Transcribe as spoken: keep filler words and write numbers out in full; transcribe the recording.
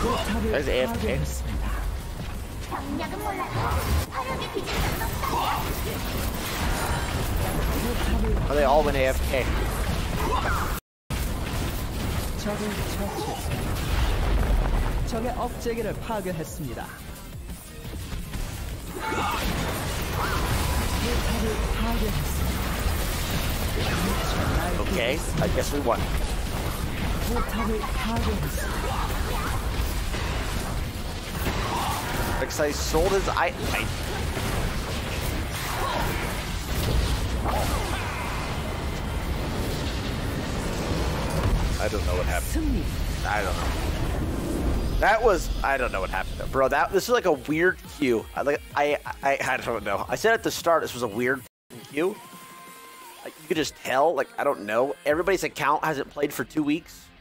There's A F K. Oh, they all went A F K. 적을 처치했습니다. 적의 업체계를 파괴했습니다. Okay, I guess we won. Because I sold his I. I I don't know what happened. I don't know. That was I don't know what happened, bro. That this is like a weird queue. I like I I I don't know. I said at the start this was a weird queue. Like you could just tell. Like I don't know. Everybody's account hasn't played for two weeks.